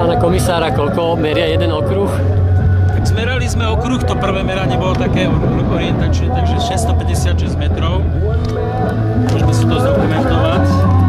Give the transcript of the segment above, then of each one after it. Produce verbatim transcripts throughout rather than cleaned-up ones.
pána komisára, koľko meria jeden okruh? Tak zmerali sme okruh, to prvé meranie bolo také orientačné, takže šesťstopäťdesiatšesť metrov. Môžeme si to zdokumentovať.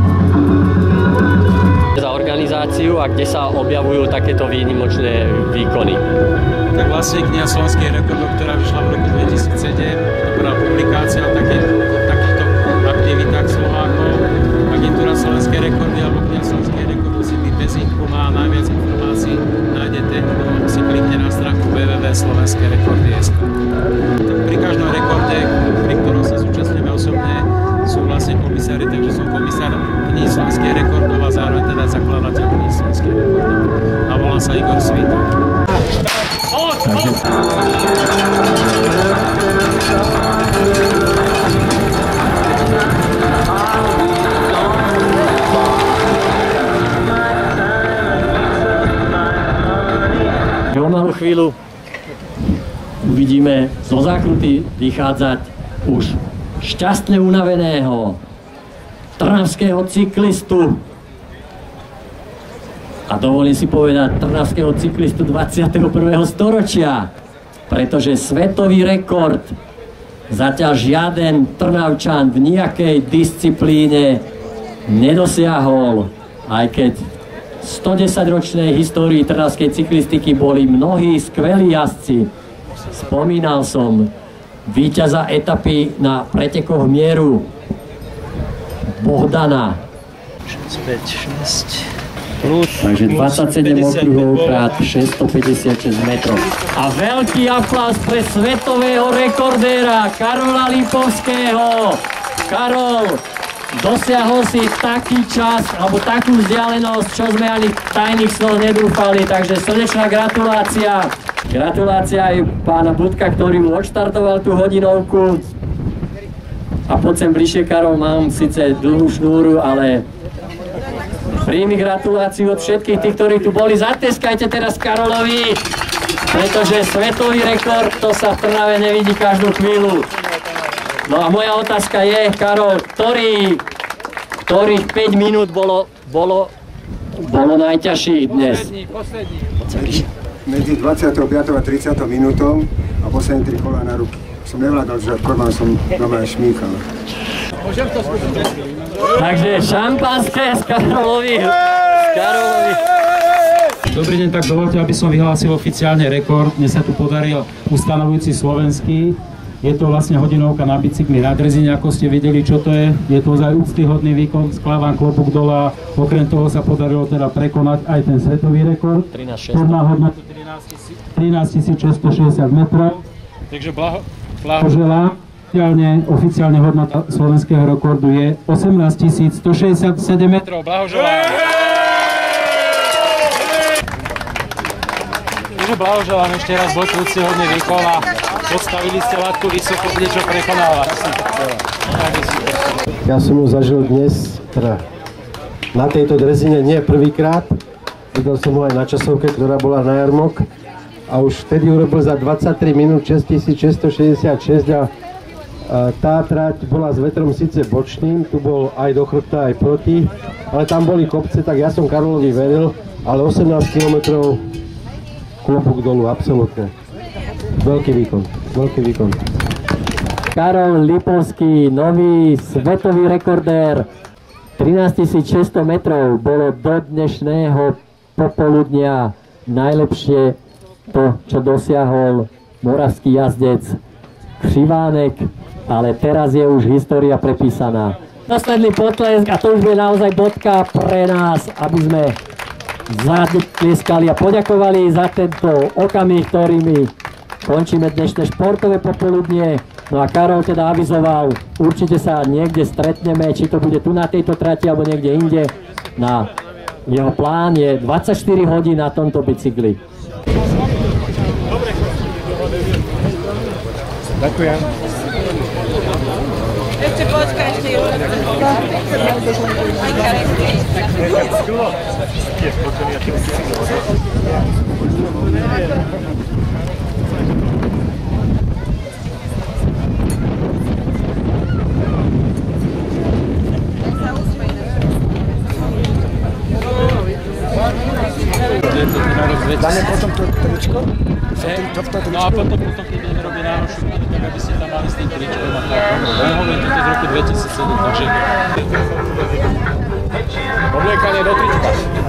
Za organizáciu a kde sa objavujú takéto výnimočné výkony? Tak vlastne kniha slovenských rekordov, ktorá vyšla v roku dvetisícsedem, to prvá publikácia o takých, takýchto aktivitách Slovákov. Agentúra slovenské rekordy alebo kniha slovenských rekordov si bez inku má najviac informácií. Nájdete, kto si klikne na stránku w w w bodka slovenské rekordy bodka es ká. Tak pri každom rekorde, pri ktorom sa zúčastňujeme osobne, sú vlastne komisári, takže som komisár knihy slovenských rekordov a zároveň teda zakladateľ knihy slovenských rekordov. A volám sa Igor Svítok. O malú chvíľu uvidíme zo zákruty vychádzať už šťastne unaveného trnavského cyklistu. A dovolím si povedať trnavského cyklistu dvadsiateho prvého storočia, pretože svetový rekord zatiaľ žiaden Trnavčan v nejakej disciplíne nedosiahol, aj keď v stodesaťročnej histórii trnavskej cyklistiky boli mnohí skvelí jazdci. Spomínal som víťaza etapy na pretekoch Mieru Bohdana. päť, šesť. Takže dvadsaťsedem okruhov krát šesťstopäťdesiatšesť metrov. A veľký aplauz pre svetového rekordéra Karola Lipovského. Karol, dosiahol si taký čas, alebo takú vzdialenosť, čo sme ani v tajných snoch nedúfali, takže srdečná gratulácia. Gratulácia aj pána Budka, ktorý mu odštartoval tú hodinovku. A poď sem bližšie, Karol, mám síce dlhú šnúru, ale príjmi gratuláciu od všetkých tých, ktorí tu boli. Zateskajte teraz Karolovi, pretože svetový rekord, to sa v Trnave nevidí každú chvíľu. No a moja otázka je, Karol, ktorý, ktorých päť minút bolo, bolo, bolo najťažších dnes? Poslední, poslední. Medzi dvadsiatou piatou a tridsiatou minútou a posledné tri kola na ruky. Som nevládal, že prvá som doma šmíchal. Môžem to skúsiť? Takže šampanské z Karolovi. Z Karolovi. Dobrý deň, tak dovolte, aby som vyhlásil oficiálne rekord. Dnes sa tu podaril ustanovujúci slovenský. Je to vlastne hodinovka na bicykli na drezine, ako ste videli, čo to je. Je to ozaj úctyhodný výkon, sklávam klobúk dole. Okrem toho sa podarilo teda prekonať aj ten svetový rekord. Turná hodnota trinásť tisíc šesťstošesťdesiat metrov. Takže blaho, blahoželám. Oficiálne, oficiálne hodnota slovenského rekordu je osemnásť tisíc stošesťdesiatsedem metrov. Blahoželám. Takže blahoželám ešte raz, bol úctyhodný výkon a podstavili ste látku vysoko, bude čo prekonávať. Ja som ho zažil dnes, teda na tejto drezine nie prvýkrát. Videl som ho aj na časovke, ktorá bola na jarmok. A už vtedy urobil za dvadsaťtri minút šesť tisíc šesťstošesťdesiatšesť a tá trať bola s vetrom síce bočným, tu bol aj do chrbta, aj proti, ale tam boli kopce, tak ja som Karolovi veril, ale osemnásť kilometrov klobúk dolu, absolútne. Veľký výkon, veľký výkon. Karol Lipovský, nový svetový rekordér, trinásť tisíc šesťsto metrov, bolo do dnešného popoludnia najlepšie to, čo dosiahol moravský jazdec Krivánek, ale teraz je už história prepísaná. Posledný potlesk a to už je naozaj bodka pre nás, aby sme zatlieskali a poďakovali za tento okamih, ktorými končíme dnešné športové popoludnie. No a Karol teda avizoval, určite sa niekde stretneme, či to bude tu na tejto trati alebo niekde inde. Na jeho plán je dvadsaťštyri hodín na tomto bicykli. Ďakujem. Ešte počkaj, ešte ju. na rok dvetisíc. Dáme potom to tričko? No a potom, potom keď budeme robiť nánošu, tak aby ste tam mali s tým tričkom a tak. Ono hovorím, toto je z roku dvetisícsedem, takže... Obliekanie do trička.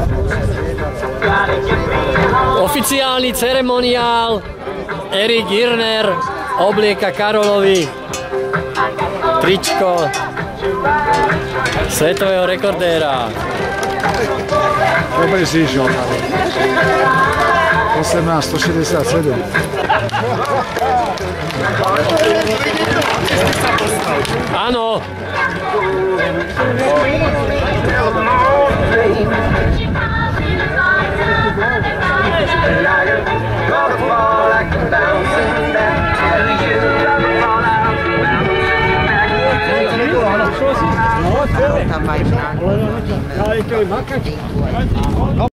Oficiálny ceremoniál Erik Girner oblieka Karolovi tričko svetového rekordéra. Dobrý zížol. osemnásť sto šesťdesiatsedem. Áno. Tam vai